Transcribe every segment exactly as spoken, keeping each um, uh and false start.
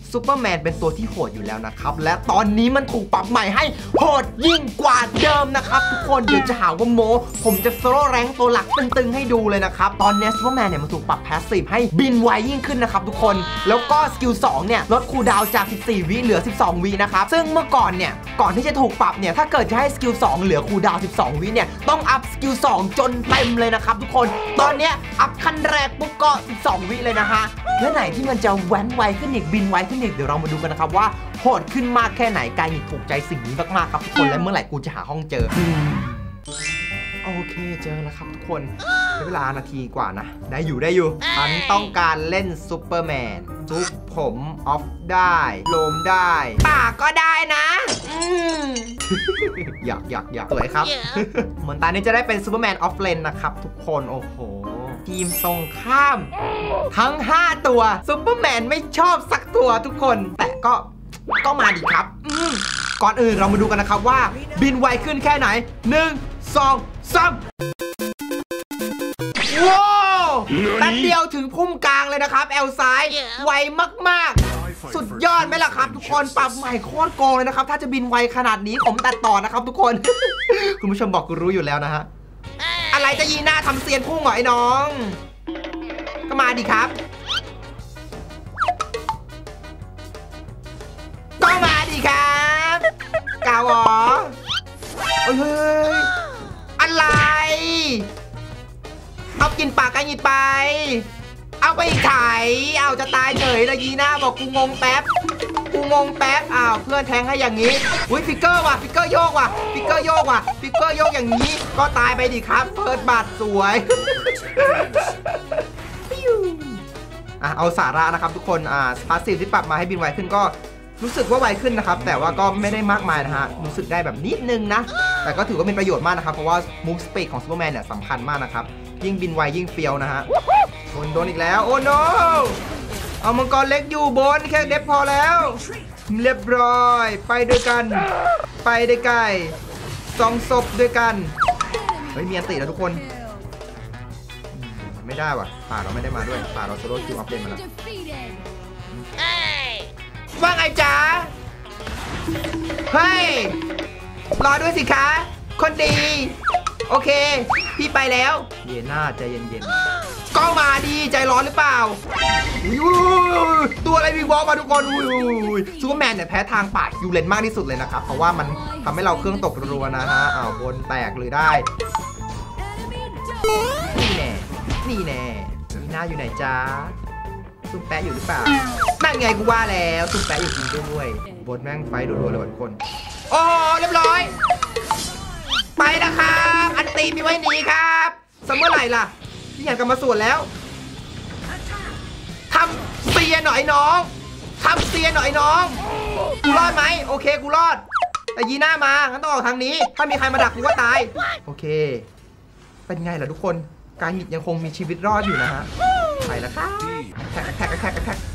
ซูเปอร์แมนเป็นตัวที่โหดอยู่แล้วนะครับและตอนนี้มันถูกปรับใหม่ให้โหดยิ่งกว่าเดิมนะครับทุกคนเดี๋ยวจะหาว่าโมผมจะโซโล่แรงตัวหลักตึงๆให้ดูเลยนะครับตอนนี้ซูเปอร์แมนเนี่ยมันถูกปรับแพสซีฟให้บินไวยิ่งขึ้นนะครับทุกคนแล้วก็สกิลสองเนี่ยลดคูลดาวน์จากสิบสี่วิเหลือสิบสองวินะครับซึ่งเมื่อก่อนเนี่ยก่อนที่จะถูกปรับเนี่ยถ้าเกิดจะให้สกิลสองเหลือคูลดาวน์สิบสองวิเนี่ยต้องอัพสกิลสองจนเต็มเลยนะครับทุกคนตอนนี้อัพขั้นแรกปุ๊บก็สิบสองวิเลยนะฮะและไหนที่มันจะแว้นไวขึ้นอีกบินไวขึ้นอีกเดี๋ยวเรามาดูกันนะครับว่าโหดขึ้นมากแค่ไหนกายหงิดถูกใจสิ่งนี้มากๆครับทุกคนและเมื่อไหร่กูจะหาห้องเจอโอเคเจอแล้วครับทุกคนใช้เวลานาทีกว่านะได้อยู่ได้อยู่ฉันต้องการเล่นซูเปอร์แมนทุกผมออฟได้โลมได้ปากก็ได้นะอยากอยากอยากสวยครับ เหมือนตอนนี้จะได้เป็นซูเปอร์แมนออฟเลนนะครับทุกคนโอ้โหทีมตรงข้ามทั้งห้าตัวซูเปอร์แมนไม่ชอบสักตัวทุกคนแต่ก็ก็มาดิครับก่อนอื่นเรามาดูกันนะครับว่าบินไวขึ้นแค่ไหนหนึ่ง สอง สามว้าวแป๊บเดียวถึงพุ่มกลางเลยนะครับแอลซ้ายไวมากๆสุดยอดไหมล่ะครับทุกคนปรับใหม่โคตรโกงเลยนะครับถ้าจะบินไวขนาดนี้ผมตัดต่อนะครับทุกคน คุณผู้ชมบอกกูรู้อยู่แล้วนะฮะอะไรจะยีหน้าทำเซียนพุ่งเหรอไอ้น้องก็มาดิครับก็มาดิครับกาวอ๋อเฮ้ยอะไรเอากินปากกันหยิบไปเอาไปอีกไถเอาจะตายเฉยเลยยีน่าบอกกูงงแป๊บกูงงแป๊บอ้าวเพื่อนแทงให้อย่างนี้อุ้ยฟิกเกอร์ว่ะฟิกเกอร์โยกว่ะฟิกเกอร์โยกว่ะฟิกเกอร์โยกอย่างนี้ก็ตายไปดิครับเฟิร์สบัตรสวยอ่ะเอาสาระนะครับทุกคนอ่าพาสซีฟที่ปรับมาให้บินไวขึ้นก็รู้สึกว่าไวขึ้นนะครับแต่ว่าก็ไม่ได้มากมายนะฮะรู้สึกได้แบบนิดนึงนะแต่ก็ถือว่าเป็นประโยชน์มากนะครับเพราะว่า move speed ของซูเปอร์แมนเนี่ยสำคัญมากนะครับยิ่งบินไวยิ่งเฟี้ยวนะฮะโดนโดนอีกแล้วโอ้ no เอามังกรเล็กอยู่บนแค่เด็บพอแล้วเรียบร้อยไปด้วยกันไปได้ไกลสองศพด้วยกันเฮ้ยมีอันติแล้วทุกคนไม่ได้ว่ะป่าเราไม่ได้มาด้วยป่าเราโซโล่คิวอัพเลนมาแล้วว่าไงจ๊ะเฮ้ยรอด้วยสิคะคนดีโอเคพี่ไปแล้วเย็นหน้าใจเย็นๆก็มาดีใจร้อนหรือเปล่าตัวอะไรมีวอลมาทุกคนซูเปอร์แมนเนี่ยแพ้ทางป่าคิวเลนมากที่สุดเลยนะครับเพราะว่ามันทำให้เราเครื่องตกรัวนะฮะอ้าวบนแตกเลยได้นี่แน่นี่แน่นี่หน้าอยู่ไหนจ๊ะซุ่มแปะอยู่หรือเปล่านั่นไงกูว่าแล้วซุ่มแปะอยู่จริงด้วยบนแม่งไฟรัวๆเลยทุกคนโอ้เรียบร้อยไปนะครับอันตีมีไว้หนีครับสมเมื่อไหร่ล่ะที่อยากกลับมาสวนแล้วทำเสียหน่อยน้องทำเสียหน่อยน้องกูรอดไหมโอเคกูรอดแต่ยีหน้ามางั้นต้องออกทางนี้ถ้ามีใครมาดักกูว่าตายโอเคเป็นไงล่ะทุกคนการหิดยังคงมีชีวิตรอดอยู่นะฮะไปแล้วครับแท็กแท็กแท็กแท็ก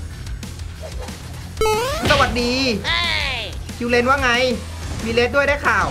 สวัสดีคิวเลนว่าไงมีเลสด้วยได้ข่าว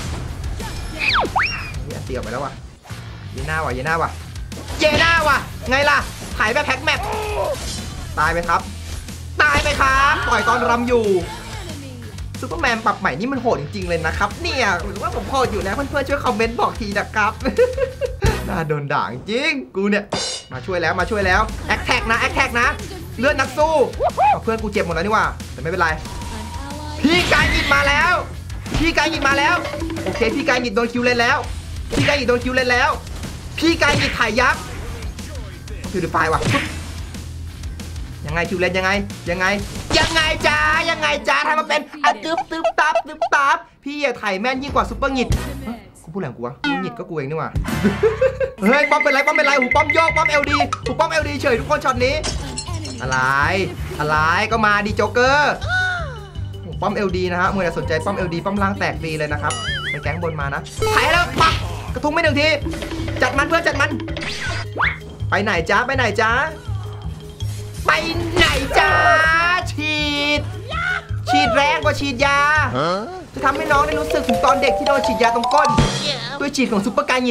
นี่เตียวไปแล้ววะเยน่าวะเยน่าวะเยน่าวะไงล่ะถ่ายแบบแพ็กแมปตายไหมครับตายไปครับปล่อยตอนรำอยู่ซูเปอร์แมนปรับใหม่นี่มันโหดจริงๆเลยนะครับเนี่ยหรือว่าผมโหดอยู่แล้วเพื่อนๆช่วยคอมเมนต์บอกทีนะครับน่าโดนด่าจริงกูเนี่ยมาช่วยแล้วมาช่วยแล้วแอคแท็กนะแอคแท็กนะเลือดนักสู้เพื่อนกูเจ็บหมดแล้วนี่ว่าแต่ไม่เป็นไรพี่กายหยิบมาแล้วพี่กายหยิบมาแล้วโอเคพี่กายหยิบโดนคิวเลนแล้วพี่กายหยิบโดนคิวเลนแล้วพี่กายหยิบถ่ายยับคือดูไฟว่ะยังไงคิวเลนยังไงยังไงยังไงจ้ายังไงจ้าทำมาเป็นอะตึ๊บตึ๊บตับตึ๊บตับพี่อย่าถ่ายแม่นยิ่งกว่าซุปเปอร์หงิดกูพูดแรงกูวะกูหงิดก็กูเองนี่ว่ะเฮ้ยป้อมเป็นไรป้อมเป็นไรหูป้อมโยกป้อมเอลดีหูป้อมเอลดีเฉยทุกคนช็อตนี้อะไรอะไรก็มาดีโจ๊กเกอร์ป้อม เอล ดี นะฮะมือจะสนใจป้อม เอล ดี ป้อมล่างแตกฟรีเลยนะครับไปแก๊งบนมานะถ่ายแล้วปักกระทุ้งไม่หนึ่งทีจัดมันเพื่อนจัดมันไปไหนจ้าไปไหนจ้าไปไหนจ้าฉีดฉีดแรงกว่าฉีดยาจะทำให้น้องได้รู้สึกถึงตอนเด็กที่โดนฉีดยาตรงก้นด้วยฉีดของซุปเปอร์กายหงิด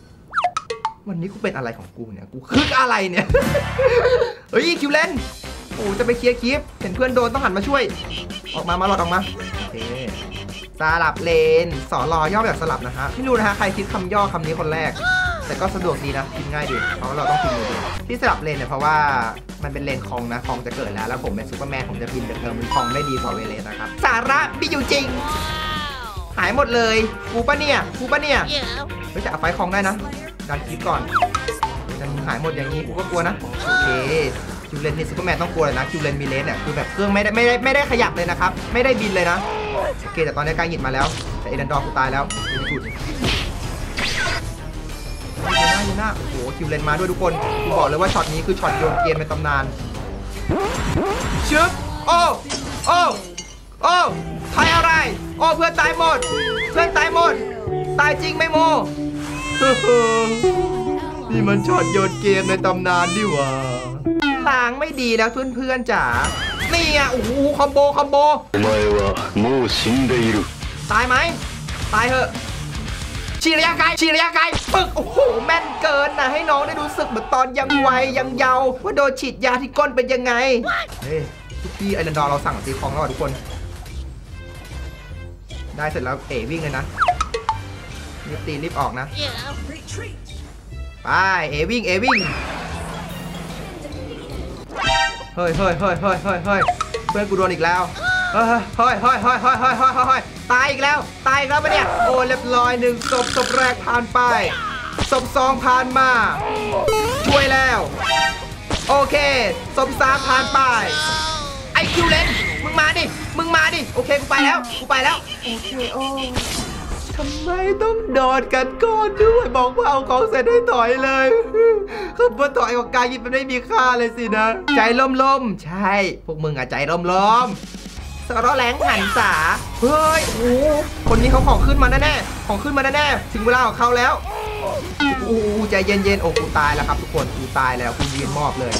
วันนี้กูเป็นอะไรของกูเนี่ยกูคึกอะไรเนี่ยเฮ้ยคิวเลนโอ้จะไปเคลียร์คลิปเห็นเพื่อนโดนต้องหันมาช่วยออกมามาหลอดออกมาโอเคสลับเลนสอรอย่อแบบสลับนะฮะไม่รู้นะฮะใครคิดคำย่อคำนี้คนแรกแต่ก็สะดวกดีนะพิมพ์ง่ายดีเพราะเราต้องพิมพ์เลยที่สลับเลนเนี่ยเพราะว่ามันเป็นเลนคองนะคองจะเกิดแล้วแล้วผมเป็นซูเปอร์แมนผมจะบินเดินเทิงมันคองได้ดีกว่าเวเลสนะครับสาระมีอยู่จริงหายหมดเลยกูปะเนี่ยกูปะเนี่ยเฮ้ยจะเอาไฟคองได้นะดันคลิปก่อนดันหายหมดอย่างนี้กูก็กลัวนะโอเคคิวเลนนี่ซูเปอร์แมนต้องกลัวเลยนะคิวเลนมีเลนเนี่ยคือแบบเครื่องไม่ได้ไม่ได้ไม่ได้ขยับเลยนะครับไม่ได้บินเลยนะโอเคแต่ตอนนี้กายหยิบมาแล้วแต่เอเดนดอร์กูตายแล้วดูดิเยน่าเยน่าโอ้โหคิวเลนมาด้วยทุกคนกูบอกเลยว่าช็อตนี้คือช็อตโยนเกมในตำนานชึบโอ้โอ้โอ้ใครอะไรโอ้เพื่อนตายหมดเพื่อนตายหมดตายจริงไม่โมนี่มันช็อตโยนเกมในตำนานดิวะลางไม่ดีแล้วเพื่อนๆจ๋านี่อ่ะโอ้โหคอมโบคอมโบตายไหมตายเหอะฉีดระยะไกลฉีดระยะไกลปึ๊กโอ้โหแม่นเกินนะให้น้องได้รู้สึกเหมือนตอนยังวัยยังเยาว์ว่าโดนฉีดยาที่ก้นเป็นยังไงเฮ้ยทุกที่ไอรันดอร์เราสั่งตีคองแล้วทุกคนได้เสร็จแล้วเอ๋วิ่งเลยนะรีบตีรีบออกนะไปเอ๋วิ่งเอ๋วิ่งเฮ้ยเฮ้ยเฮ้ยเฮ้ยเฮ้ยเฮ้ยเพื่อนกูโดนอีกแล้วเฮ้ยเฮ้ยเฮ้ยเฮ้ยเฮ้ยเฮ้ยเฮ้ยเฮ้ยตายอีกแล้วตายอีกแล้วปะเนี่ยโอ้เรียบร้อยหนึ่งศพศพแรกผ่านไปศพสองผ่านมาช่วยแล้วโอเคศพสามผ่านไปไอคิวเลนมึงมาดิมึงมาดิโอเคกูไปแล้วกูไปแล้วโอเคโอ้ทำไมต้องโดดกันก่อนด้วยบอกว่าเอาของเสร็จให้ถอยเลยคือพอถอยของกายยิบมันไม่มีค่าเลยสินะใจล่มๆใช่พวกมึงอะใจล่มๆสกอตแลนด์หันษาเฮ้ยโอ้คนนี้เขาของขึ้นมาแน่ๆของขึ้นมาแน่ๆถึงเวลาของเขาแล้วโอ้ใจเย็นๆโอ้กูตายแล้วครับทุกคนกูตายแล้วกูยืนมอบเลย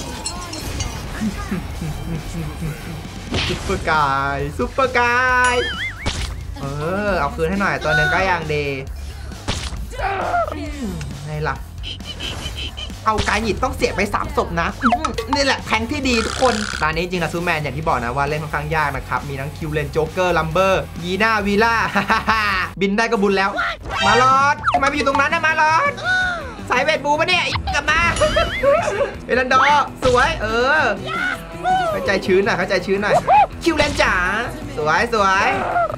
ซุปเปอร์กายซุปเปอร์กายเออเอาคืนให้หน่อยตัวหนึ่งก็ยังดีไงล่ะเอากายหยิบต้องเสียไปสามศพนะนี่แหละแทงที่ดีทุกคนตอนนี้จริงนะซูแมนอย่างที่บอกนะว่าเล่นค่อนข้างยากนะครับมีทั้งคิวเลนโจ๊กเกอร์ลัมเบอร์ยีน่าวีล่าบินได้ก็บุญแล้วมาลอดทำไมไปอยู่ตรงนั้นนะมาลอดสายเวทบูปะเนี่ยกลับมาเอรันดอร์สวยเออเข้าใจชื้นหน่อยเข้าใจชื้นหน่อยคิวเลนจ๋าสวยสวย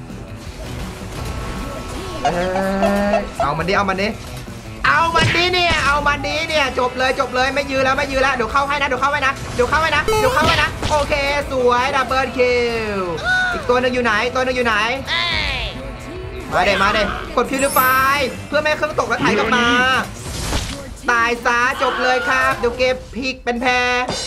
เออเอามันดิเอามันดิเอามันดิเนี่ยเอามันดิเนี่ยจบเลยจบเลยไม่ยื้อแล้วไม่ยื้อแล้วเดี๋ยวเข้าให้นะเดี๋ยวเข้าให้นะเดี๋ยวเข้าให้นะเดี๋ยวเข้าให้นะโอเคสวยดับเบิลคิวอีกตัวหนึ่งอยู่ไหนตัวหนึ่งอยู่ไหนมาเด็มาเด็กดพิวริฟายเพื่อไม่ให้เครื่องตกแล้วถ่ายกลับมาตายซะจบเลยครับเดี๋ยวเก็บพลิกเป็นแพร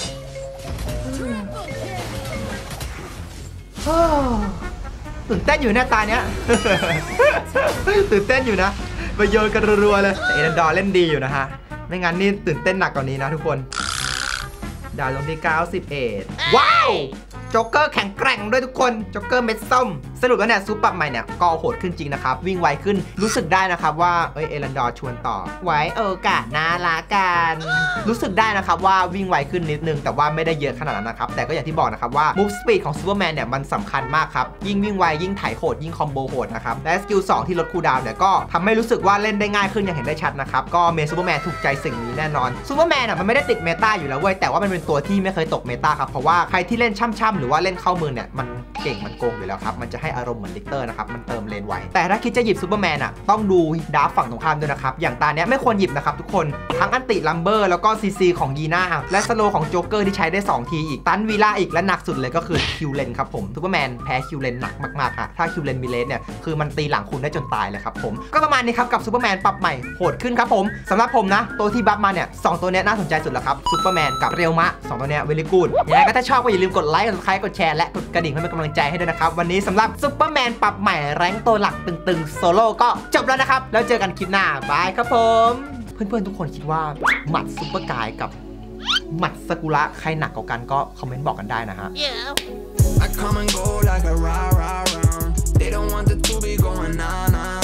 ตื่นเต้นอยู่หน้าตาเนี้ยตื่นเต้นอยู่นะไปโยนกันรัวๆเลยแต่เอเดนดอร์เล่นดีอยู่นะฮะไม่งั้นนี่ตื่นเต้นหนักกว่านี้นะทุกคนดาวลงที่เก้าสิบเอ็ดว้าวโจ๊กเกอร์แข็งแกร่งด้วยทุกคนโจ๊กเกอร์เม็ดส้มสรุปแล้วเนี่ยซุปปรับใหม่เนี่ยก็โหดขึ้นจริงนะครับวิ่งไวขึ้นรู้สึกได้นะครับว่าเอ้ยเอรันดอร์ชวนต่อไว้เออกะน่ารักกันรู้สึกได้นะครับว่าวิ่งไวขึ้นนิดนึงแต่ว่าไม่ได้เยอะขนาดนั้นนะครับแต่ก็อย่างที่บอกนะครับว่า move speed ของซูเปอร์แมนเนี่ยมันสำคัญมากครับยิ่งวิ่งไวยิ่งไถโหดยิ่งคอมโบโหดนะครับและสกิลสองที่ลดคูลดาวน์เนี่ยก็ทำให้รู้สึกว่าเล่นได้ง่ายขึ้นอย่างเห็นได้ชัดนะครับก็เมซูเปอร์แมนถูกใจสิ่งนี้แน่นอนซูเปอร์แมนอ่ะมันไม่ได้ติดเมตาอยู่แล้วเว้ยแต่ว่ามันเป็นตัวที่ไม่เคยตกเมตาครับเพราะว่าใครที่เล่นช่ำๆหรือว่าเล่นเข้ามือเนี่ยมันเก่งมันโกงอยู่แล้วครับมันจะให้อารมณ์เหมือนลิกเตอร์นะครับมันเติมเลนไวแต่ถ้าคิดจะหยิบซูเปอร์แมนอ่ะต้องดูดาร์ฟฝั่งตรงข้ามด้วยนะครับอย่างตาเนี้ยไม่ควรหยิบนะครับทุกคนทั้งอันติลัมเบอร์แล้วก็ซีซีของยีน่าและสโลของโจ๊กเกอร์ที่ใช้ได้สองทีอีกตันวีล่าอีกและหนักสุดเลยก็คือคิวเลนครับผมซูเปอร์แมนแพ้คิวเลนหนักมากๆค่ะถ้าคิวเลนมีเลนเนี่ยคือมันตีหลังคุณได้จนตายเลยครับผมก็ประมาณนี้ครับกับซูเปอร์แมนปรับใหม่โหดขึ้นครับผมสำหรับผมนะตัวที่บัฟมาเนี่ยสองตัวเนี้ยน่าสนใจสุดแล้วครับซูเปอร์แมนกับเรียวมะสองตัวเนี้ยเวลี่กูดยังไงก็ถ้าชอบก็อย่าลืมกดไลค์กดซับสไครป์กดแชร์และกดกระดิ่งเพื่อเป็นกำลังใจให้ด้วยนะครับวันนี้สำหรับซูเปอร์แมนปรับใหม่แรงตัวหลักตึงๆโซโล่ก็จบแล้วนะครับแล้วเจอกันคลิปหน้าบายครับผมเพื่อนๆทุกคนคิดว่าหมัดซุปเปอร์กายกับหมัดซากุระใครหนักกว่ากันก็คอมเมนต์บอกกันได้นะฮะ I come and go like a rah rah rah. They don't want the two be going on.